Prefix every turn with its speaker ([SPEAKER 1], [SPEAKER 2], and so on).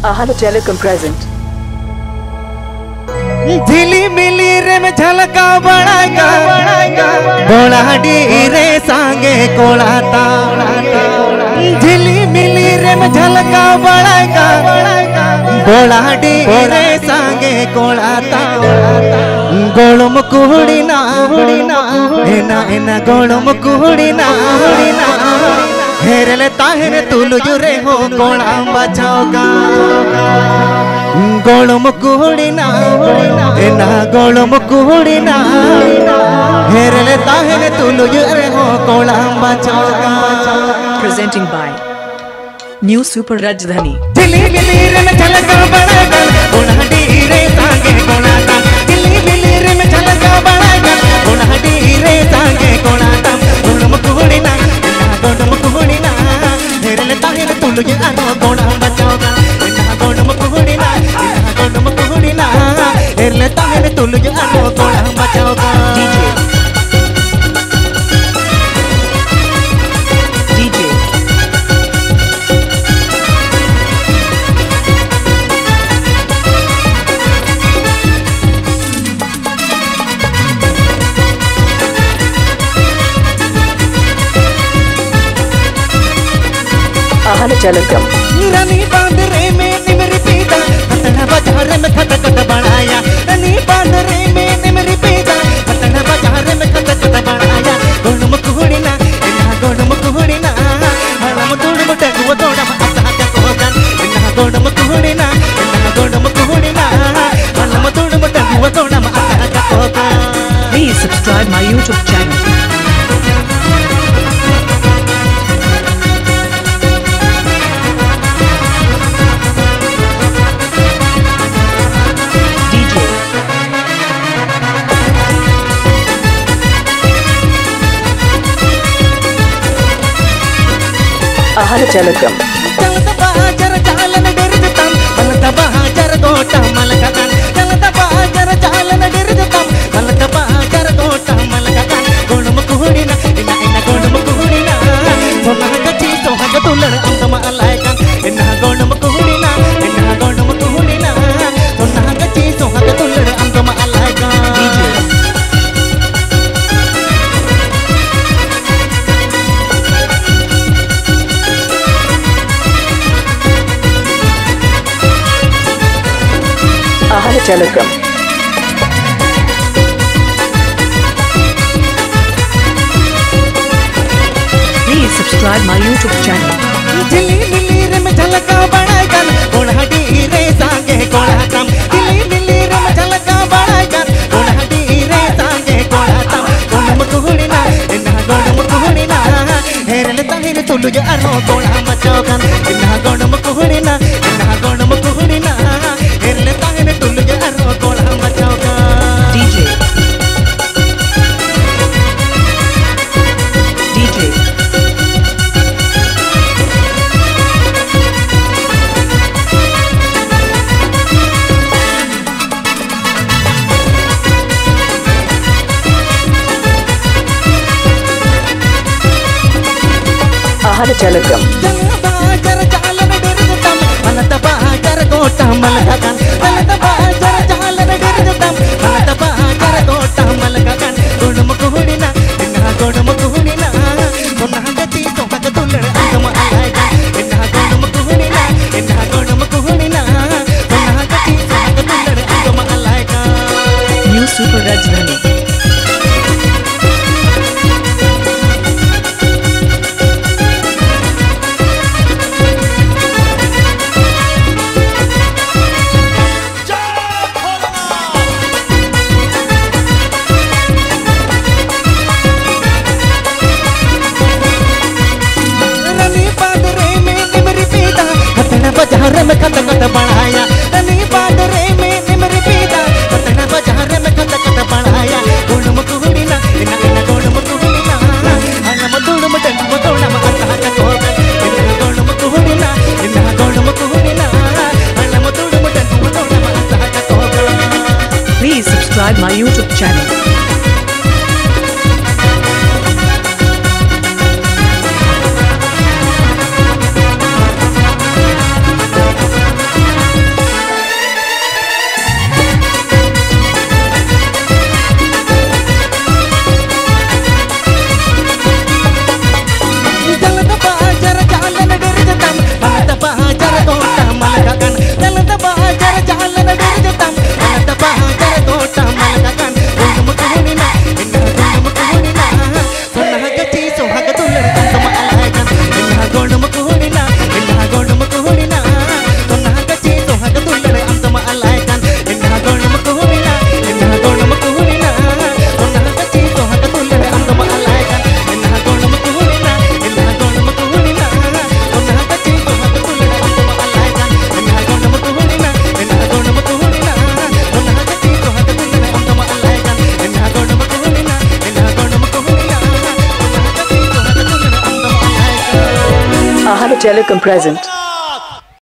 [SPEAKER 1] Ahana Telecom present.
[SPEAKER 2] झिली मिली रे में झलका बड़ागा बोलाडी रे सांगे कोलाता झिली मिली रे में झलका बड़ागा बोलाडी रे सांगे कोलाता गोलम कुहड़ीना एना एना गोलम कुहड़ीना हेरले ताहेरे तुलु जुरे हो कोला बचाओगा गोलम कुहड़ीना एना गोलम कुहड़ीना हेरले ताहेरे तुलु जुरे हो कोला बचाओगा।
[SPEAKER 1] Presenting by New Super Rajdhani.
[SPEAKER 2] Delhi मिली रे में झलका बड़ागा बोलाडी रे सांगे कोलाता दिल्ली मिली रे में झलका बड़ागा बोलाडी रे सांगे कोलाता गोलम कुहड़ीना गोलम कुहड़ीना हेरले ताहेरे तुलु जुरे कोला बचाओगा गोलम कुहड़ीना हेरले ताहेरे तुलु जुरे कोला बचाओगा।
[SPEAKER 1] DJ Ahana Telecom.
[SPEAKER 2] रानी बांदरे में निमरी पीता हथना बाजार में खत खत बनाया रानी बांदरे में निमरी पीता हथना बाजार में खत खत बनाया गोलम कुहड़ीना इना गोलम कुहड़ीना हलम तुड़ मुटे वो तोड़ा मसा का कोगन इना गोलम कुहड़ीना हलम तुड़ मुटे वो तोड़ा मसा का कोगन।
[SPEAKER 1] Please subscribe my YouTube channel. Ahana Telecom.
[SPEAKER 2] चलता बाजार चालन डिरजतम चलता बाजार गोटा मलकतन चलता बाजार चालन डिरजतम चलता बाजार गोटा मलकतन गोलम कुहड़ीना इना इना गोलम कुहड़ीना सोना कची सोहग तुलड़ अंतम अलायकन इना गोलम कुहड़ीना सोना कची सोहग तुलड़ अंतम अलायकन।
[SPEAKER 1] Ahana Telecom. Please subscribe my YouTube channel.
[SPEAKER 2] Delhi मिली रे में झलका बड़ागन बोलाडी रे सांगे कोलातम दिल्ली मिली रे में झलका बड़ागन बोलाडी रे सांगे कोलातम गोलम कुहड़ीना इना गोलम कुहड़ीना हेरले ताहेरे तुलु जुरे कोला बचाओगन इना गोलम कुहड़ीना हेरले ताहेरे तुलु जुरे कोला बचाओगन।
[SPEAKER 1] DJ Ahana Telecom.
[SPEAKER 2] बाजार चालन डिरजतम चलता बाजार गोटा मलकतन चलता बाजार चालन डिरजतम चलता बाजार गोटा मलकतन गोलम कुहड़ीना इना गोलम कुहड़ीना सोना गति सोहग तुलड़ अंतम अलायकन इना गोलम कुहड़ीना सोना गति सोहग तुलड़ अंतम अलायकन।
[SPEAKER 1] New Super Rajdhani. बाजार में खत खत बढ़ाया रानी बादरे में निमरी पीता पटना बाजार में खत खत बढ़ाया गोलम कुहड़ीना इना इना गोलम कुहड़ीना हलम तुड़ मुटे वो तोड़ा मसा का कोगन इना गोलम कुहड़ीना हलम तुड़ मुटे वो तोड़ा मसा का कोगन। Please subscribe my YouTube channel.
[SPEAKER 3] Telecom present.